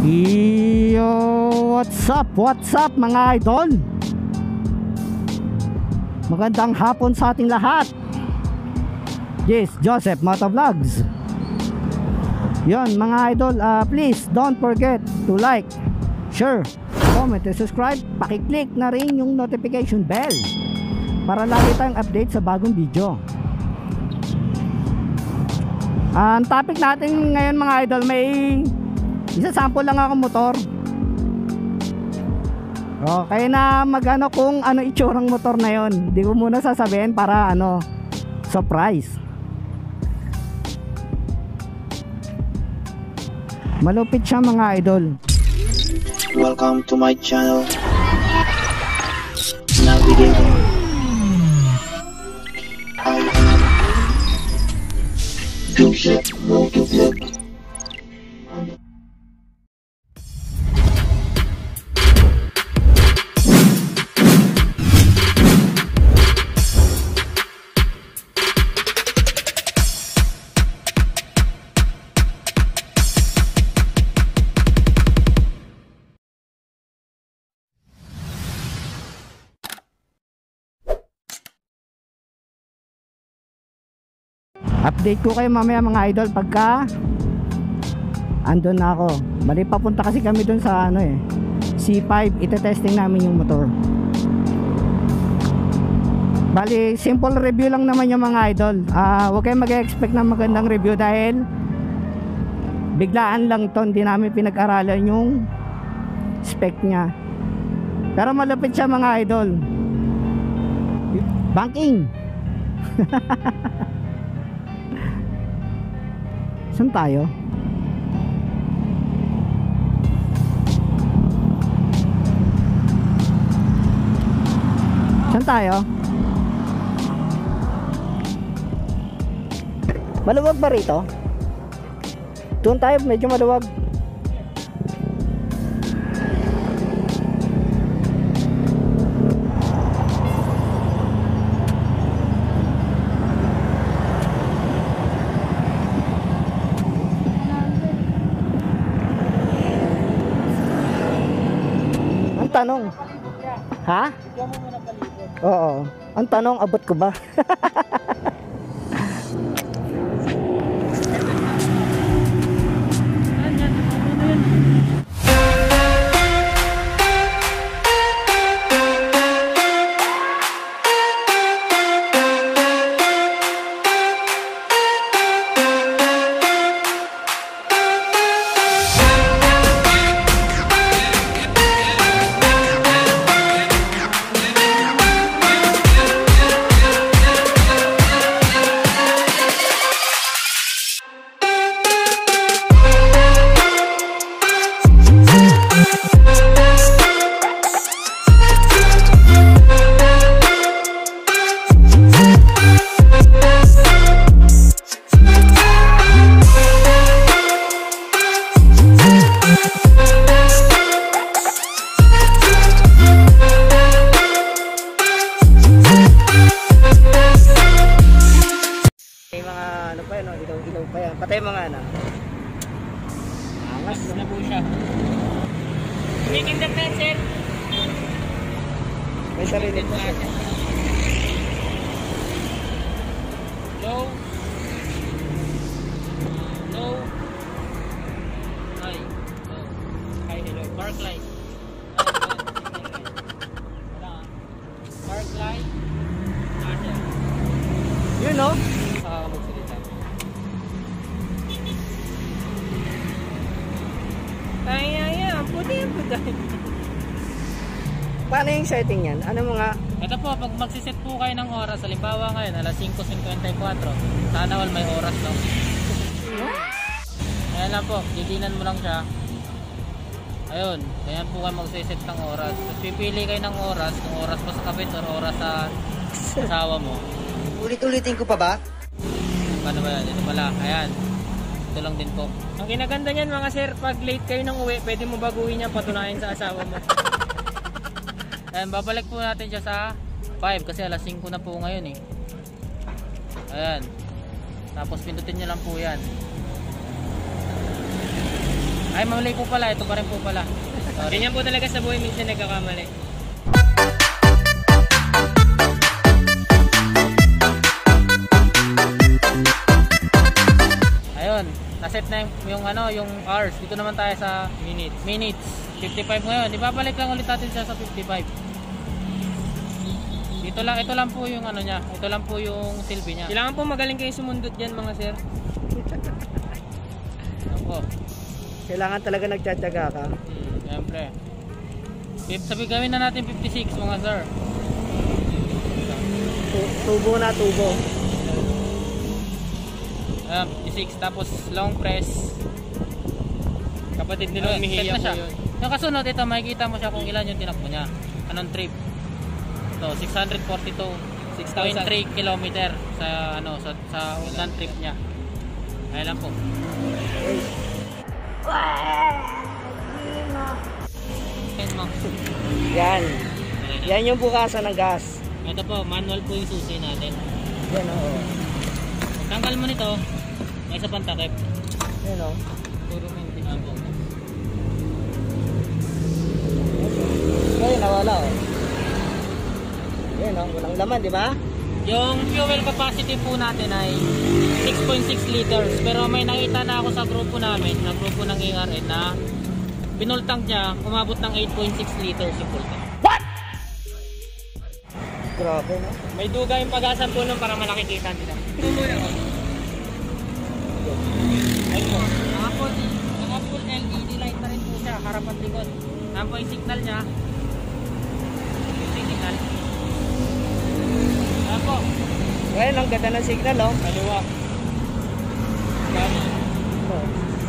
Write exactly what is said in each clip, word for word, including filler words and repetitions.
Yo, what's up, what's up mga idol? Magandang hapon sa ating lahat. Yes, Joseph Motovlogs. Yon mga idol, uh, please don't forget to like, share, comment, and subscribe. Pakiclick na rin yung notification bell para lagi tayong update sa bagong video. Ang topic natin ngayon mga idol, may isa sample lang ako motor. Okay na magano kung ano itsurang motor na yon. Hindi ko muna sasabihin para ano, surprise. Malupit siya mga idol. Welcome to my channel. Navigating. I am Joseph Motovlogs. Update ko kayo mamaya mga idol pagka andun na ako. Bali papunta kasi kami dun sa ano eh, C five. Ite-testing namin yung motor. Bali simple review lang naman yung mga idol. uh, Huwag kayong mag-expect na magandang review dahil biglaan lang to. Hindi namin pinag-aralan yung spec nya. Pero malapit siya mga idol. Banking. Saan tayo? Saan tayo? Maluwag ba rito? Doon tayo, medyo maluwag. Tanong. Ha? Oo. Ang tanong, abot ko ba? Patay mga ano. Angas na po siya. Tumikindak na sir. May sarili po. Low. Low. High. Low. High, hello. Park light. Park light. You know? Ay, ay, ay, puti yung puti. Paano yung setting yan? Ano mga? Ito po, pag magsiset po kayo ng oras, halimbawa ngayon, alas five fifty-four, sana all may oras lang. Ayan lang po, didinan mo lang siya. Ayun, ayan po kayo magsiset ng oras. Tapos pipili kayo ng oras, kung oras pa sa kabit or oras sa asawa mo. Ulit-ulitin ko pa ba? Paano ba yan? Ito pala, ayan. Ito lang din po. Ang kinaganda niyan mga sir, pag late kayo ng uwi, pwede mo baguhin yan, patunayan sa asawa mo. Ayan, babalik po natin siya sa five kasi alas five na po ngayon eh. Ayan. Tapos pindutin nyo lang po yan. Ay, mali po pala. Ito pa rin po pala. Sorry. Ganyan po talaga sa buhay, minsan nagkakamali. Ayun, naset na yung, yung ano, yung hours. Dito naman tayo sa minutes. Minutes. fifty-five ngayon. Ibabalik lang ulit natin siya sa fifty-five. Ito lang, ito lang po yung ano niya. Ito lang po yung silbi niya. Kailangan po magaling kayo sumundot diyan, mga sir. Ako. Kailangan talaga nagtsatsaga ka. Hmm, siyempre. Sabi gawin na natin fifty-six, mga sir. Tu- Tubo na tubo. Ah, fifty-six, tapos long press. Kapatid nila, Ay, umihiya set na po siya. yun. Yung kasunod, ito, makikita mo siya kung ilan yung tinakbo niya. Anong trip? Ito, six hundred forty-two point three kilometer sa, ano, sa, sa unang trip niya. Kaya lang po. Yan mo. Yan. Yan yung bukasan ng gas. Ito po, manual po yung susi natin. Yan o. Tanggal mo nito, may isa pang takip. Yan o. Puro maintenance po. Ngayon nawala o. Yan o. Walang laman, di ba? Yung fuel capacity po natin ay six point six liters. Pero may nakita na ako sa grupo namin, na grupo ng A R N, na pinultang niya, umabot ng eight point six liters yung full tank. Grabe no. May duga yung pag-asan po nun para malakikita nila. Tumuloy ako. Ayun po. Naka full, naka full L E D light na rin po siya, harapan likod. Yan po yung signal niya. Yung signal. Ayan po. Ngayon, ang ganda ng signal o. Kaliwa. Kami. Ito.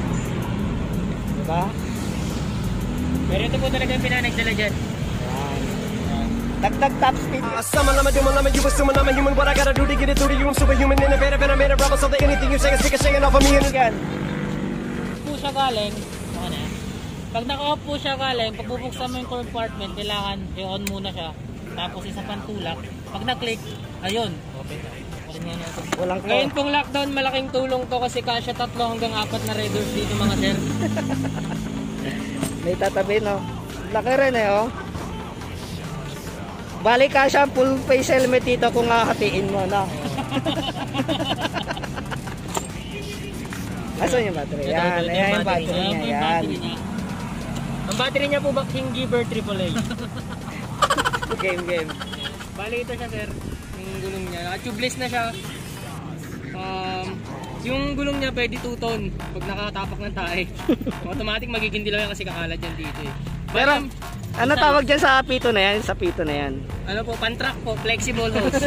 Diba? Pero ito po talaga yung pinanagdala dyan. Yan. Dagdag top speed. Summon, I'm a doom, I'm a you assume I'm a human. What I gotta do to get it through to you? I'm superhuman, innovative, and I made a rebel. So that anything you say is stick a shaking off of me. And Yan. Po siya galing. Ako na. Pag naka-off po siya galing, pag bubuksan mo yung compartment, kailangan i-on muna siya. Tapos isa pang tulak. Pag na-click, ayun. Open na. Open nga natin. Walang ko. Ngayon pong lockdown, malaking tulong to kasi kasya tatlo hanggang apat na raiders dito, mga sir. May tatabi no. Laki rin eh oh. Balik ka siya full face helmet dito kung hahatiin mo na. Asan yung battery? Ito, Yan, ito, ayan yung battery Ayan po niya. yung Yan. battery niya. Ang battery niya po ba King Giver triple A? Game, game. Bali ito siya, sir. Yung gulong niya. Naka-tubeless na siya. Um, yung gulong niya pwede two ton pag nakatapak ng tae. Automatic magiging dilaw yan kasi kakalat yan dito eh. Pero, ano tawag dyan sa pito na yan? Sa pito na yan. Ano po, pan-track po, flexible hose.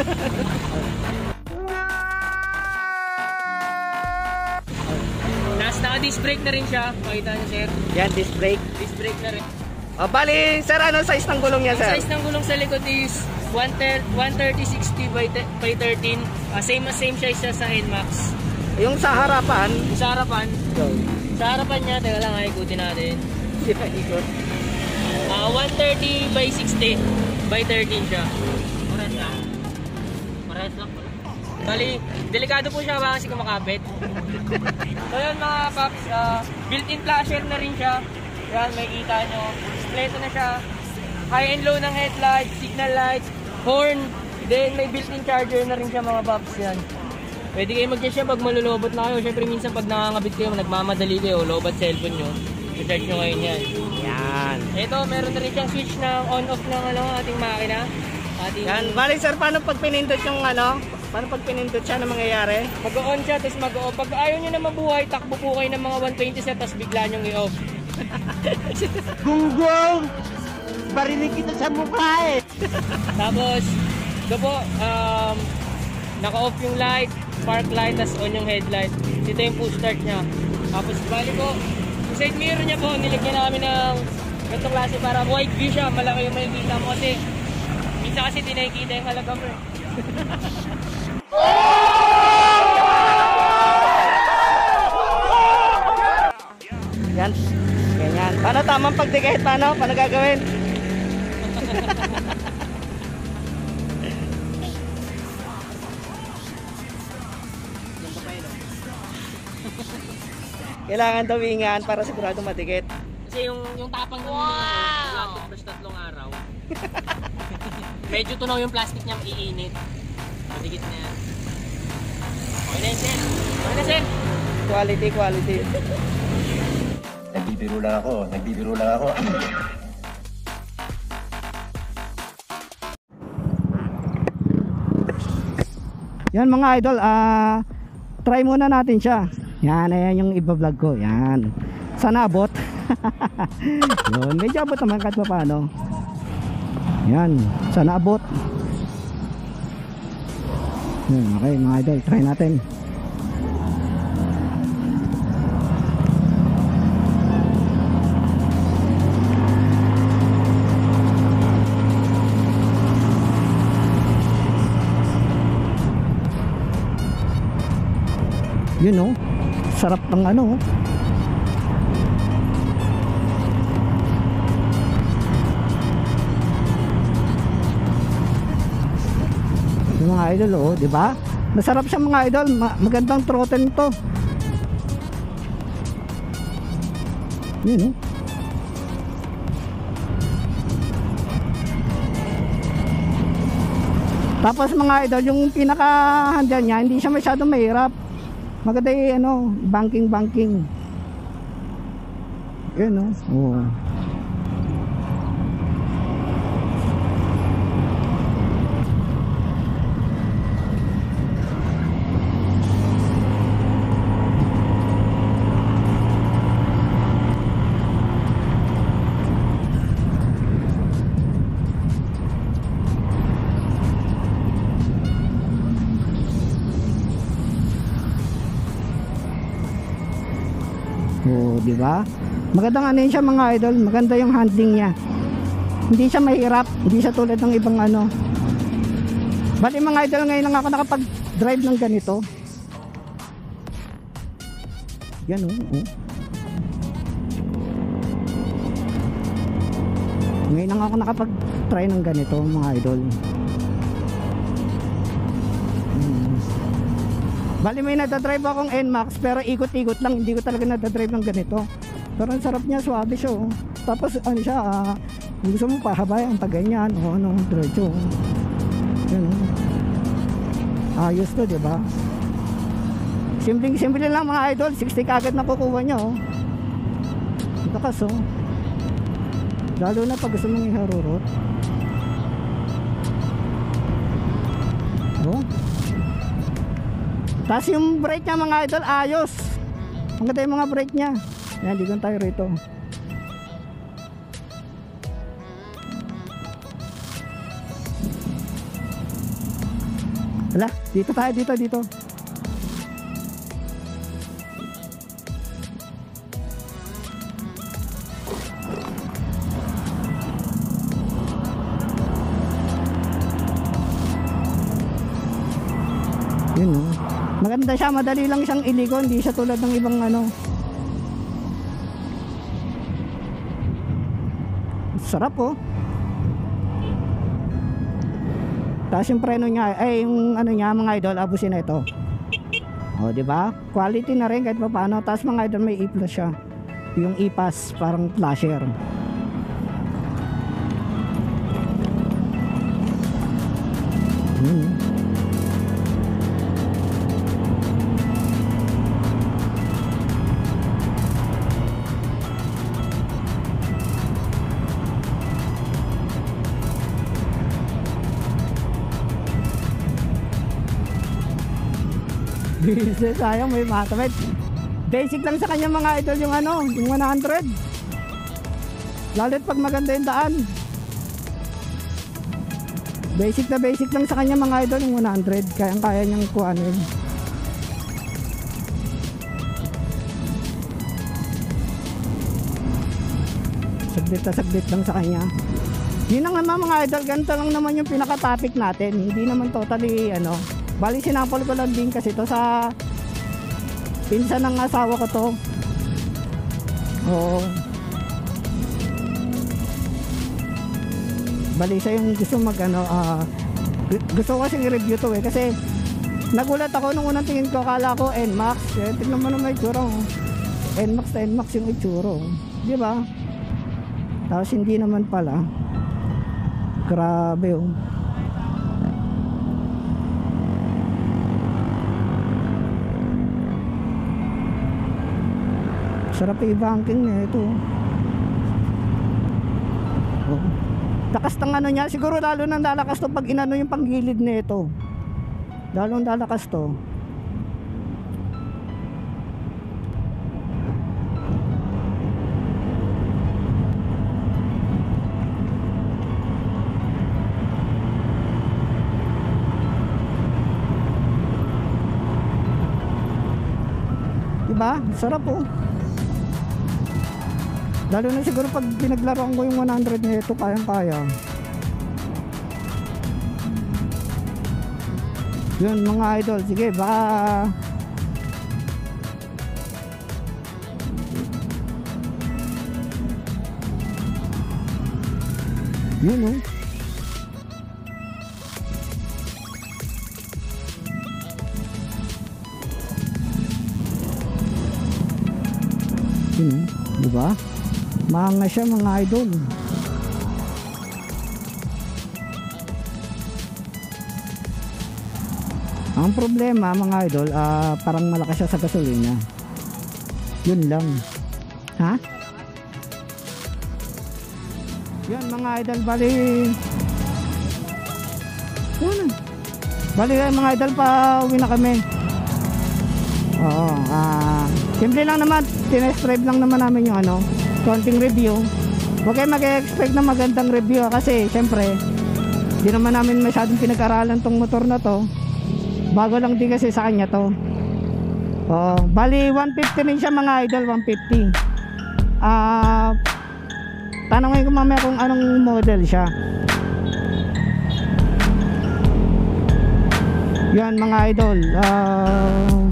Last naka-disc brake na rin siya. Pakita niyo, sir. Yan, disc brake. Disc brake na rin. O, bali, sir, ano size ng gulong niya, Ang sir? size ng gulong sa likod is one thirty sixty by thirteen. Uh, same as same size siya sa N MAX. Yung sa harapan, Yung sa harapan, go. sa harapan niya, teka lang, ay ikutin natin. Di ba ikot? Uh, one thirty by sixty by thirteen siya. Parehas lang. Parehas lang pala. Bali, delikado po siya ba kasi kumakabit. So yun mga paps, uh, built-in flasher na rin siya. Yan, may kita nyo. Kompleto na siya. High and low ng headlights, signal lights, horn. Then may built-in charger na rin siya mga paps yan. Pwede kayo mag-charge siya pag malulobot na kayo. Siyempre minsan pag nakangabit kayo, nagmamadali kayo, lobat cellphone nyo. I-charge nyo ngayon yan. Yan. Ito, meron na rin siyang switch ng on-off ng ano, ating makina. Ating Yan, bali, sir, paano pag pinindot yung ano? Paano pag pinindot siya, ano mangyayari? mag-on siya, tapos mag-off. Pag ayaw nyo na mabuhay, takbo po kayo ng mga one twenty set, tapos bigla nyong i-off. Gunggong! Barinig kita sa mukha eh! Tapos, ito po, um, naka-off yung light, park light, tapos on yung headlight. Ito yung push start niya. Tapos, bali po, yung side mirror niya po, nilagyan namin ng ganitong klase para wide view siya, malaki yung makikita mo kasi minsan kasi di nakikita yung halaga mo eh. Yan. Ganyan. Paano tamang pagdikit? Paano? Paano gagawin? Kailangan dawingan para sigurado madikit. Kasi yung yung tapang ng wow! Wala tapos tatlong araw. Medyo tunaw yung plastic niya, iinit. Madikit na yan. Okay na yun, sir. Okay na, sir. Quality, quality. Nagbibiro lang ako, nagbibiro lang ako. Yan mga idol, ah try muna natin siya. Yan, ayan yung iba-vlog ko. Yan. Sana abot. Yun, medyo abot naman kahit pa paano. Yan, sana abot. Yan, okay mga idol, try natin. Yun oh, sarap ng ano oh. Yung mga idol oh, di ba? Masarap siya mga idol, Ma magandang throttle to. Yun oh. Tapos mga idol, yung pinaka-handle niya, hindi siya masyadong mahirap. Maganda yung ano, banking banking. Yun no. Oh. Oh, di ba? Magandang ano yun siya mga idol, maganda yung handling niya. Hindi siya mahirap, hindi siya tulad ng ibang ano. Bali mga idol, ngayon lang ako nakapag-drive ng ganito. Yan oh, oh. Ngayon lang ako nakapag-try ng ganito mga idol. Bali may nadadrive akong N MAX pero ikot-ikot lang, hindi ko talaga nadadrive ng ganito. Pero ang sarap niya, suabe siya oh. Tapos ano siya, uh, gusto mo pahabayan pag ganyan o ano, diretso. Yan oh. Ayos to, di ba? Simpleng simple lang mga idol, sixty kagad na kukuha niya oh. Ito kaso, lalo na pag gusto mong iharurot. Oh. Tapos yung brake niya mga idol, ayos. Maganda yung mga brake niya. Yan, ligon tayo rito. Wala, dito tayo, dito, dito. Yun oh. Maganda siya, madali lang siyang iligo, hindi siya tulad ng ibang ano. Sarap oh. Tapos yung preno niya, ay yung ano niya mga idol, abusin na ito. Oh, di ba? Quality na rin kahit pa paano. Tapos mga idol may E-plus siya. Yung E-pass parang flasher. Hmm. Business, sayang may matamit. Basic lang sa kanya mga idol yung ano, yung one hundred. Lalo't pag maganda yung daan. Basic na basic lang sa kanya mga idol yung one hundred. Kayang kaya niyang kuhanin. Saglit na saglit lang sa kanya. Yun lang naman mga idol, ganito lang naman yung pinaka-topic natin. Hindi naman totally ano. Bali sinapol ko lang din kasi to sa pinsan ng asawa ko to. Oo. Bali siya yung gusto mag ano, uh, gusto ko kasing i-review to eh kasi nagulat ako nung unang tingin ko, akala ko N MAX. Eh, tignan mo naman itsura oh. N-Max na N-Max yung itsura, oh. Di ba? Tapos hindi naman pala. Grabe, oh. Sarap i-banking na ito. Oh. Lakas ng ano niya, siguro lalo nang lalakas to pag inano yung panggilid na ito. Lalong lalakas to. Diba? Sarap, oh. Lalo na siguro pag pinaglaruan ko yung one hundred nito, kayang kaya. Yun mga idol, sige baka yun, oh. Yun, oh. Diba? Mahanga siya mga idol. Ang problema mga idol, uh, parang malakas siya sa gasolina. Yun lang. Ha? Yun mga idol, bali yun. Bali mga idol, pa uwi na kami. Oo, ah uh, simple lang naman, tinest drive lang naman namin yung ano, konting review. Huwag kayo mag-expect na magandang review kasi syempre di naman namin masyadong pinag-aralan tong motor na to. Bago lang din kasi sa kanya to. Oo, bali one fifty rin siya mga idol, one fifty. Ah, uh, tanongin ko mamaya kung anong model siya. Yan mga idol, uh,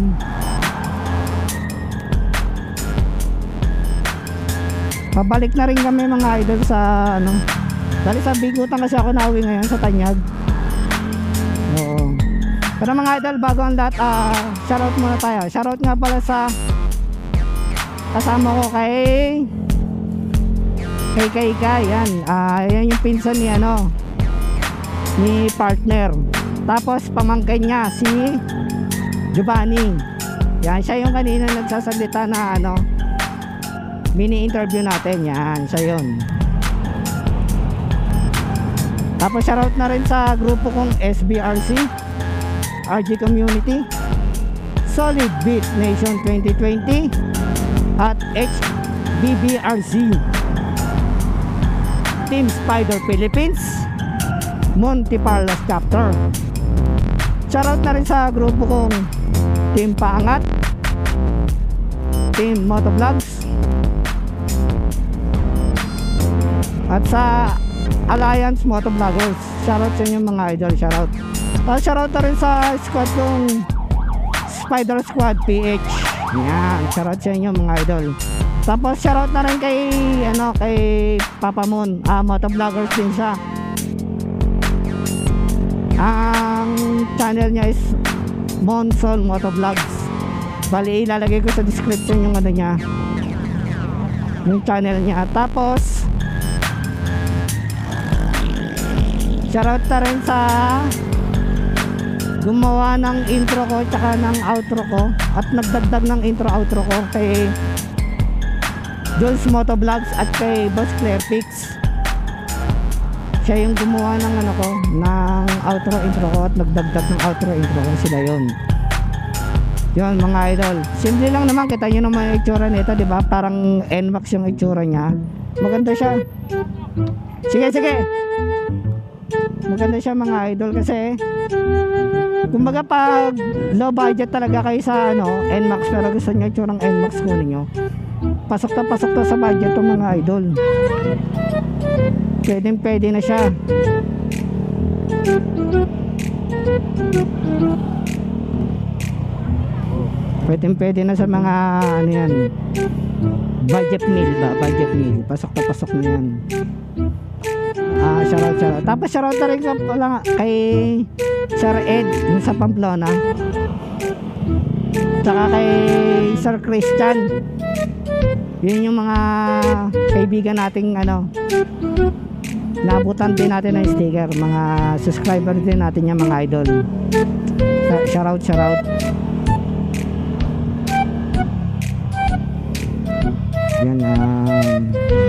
pabalik na rin kami mga idol sa ano. Dali sa Bigutan kasi ako nauwi ngayon sa Tanyag. Oo. Pero mga idol, bago ang lahat, uh, shoutout muna tayo. Shoutout nga pala sa kasama ko kay kay kay kay yan. Uh, yan yung pinsan ni ano, ni partner. Tapos pamangkin niya si Giovanni. Yan, siya yung kanina nagsasalita na ano, mini interview natin. Yan, siya yun. Tapos shoutout na rin sa grupo kong S B R C R G Community, Solid Beat Nation twenty twenty at H B B R C, Team Spider Philippines, Monte Parlas Chapter. Shoutout na rin sa grupo kong Team Paangat, Team Motovlogs, at sa Alliance Motovloggers. Shoutout sa inyo mga idol, shoutout. Tapos shoutout na rin sa squad kong Spider Squad P H. Yan, shoutout sa inyo mga idol. Tapos shoutout na rin kay ano, kay Papa Moon, ah, Motovloggers din siya. Ang channel niya is Monsol Motovlogs. Bali ilalagay ko sa description yung ano niya, yung channel niya. Tapos shoutout na rin sa gumawa ng intro ko tsaka ng outro ko at nagdagdag ng intro outro ko kay Jules Motovlogs at kay Boss Claire Pix. Siya yung gumawa ng ano ko, ng outro intro ko at nagdagdag ng outro intro ko, sila yun. Yun mga idol, simple lang naman, kita nyo naman yung itsura nito, di ba? Parang N-Max yung itsura niya. Maganda siya. Sige sige, maganda siya mga idol kasi kumbaga pag low budget talaga kayo sa ano, N-Max pero gusto nyo itsura ng N-Max kunin nyo, pasok na pasok na sa budget to mga idol. Pwedeng pwede na siya. Pwedeng pwede na sa mga ano yan, budget meal ba, budget meal, pasok na pasok na yan. Ah, shoutout, shoutout. Tapos shoutout na rin pala kay Sir Ed yung sa Pamplona, tsaka kay Sir Christian Yun yung mga kaibigan nating ano, naabutan din natin ng sticker, mga subscriber din natin yan, mga idol. Shoutout, shoutout. Yan, um,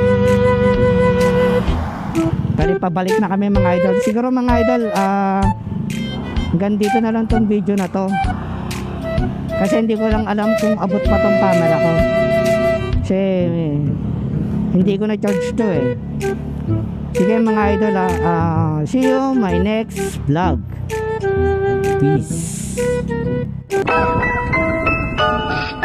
bali pabalik na kami mga idol. Siguro mga idol, ah, uh, hanggang dito na lang tong video na to. Kasi hindi ko lang alam kung abot pa tong camera ko. Kasi hindi ko na charge to eh. Sige mga idol, ah, uh, see you my next vlog. Peace.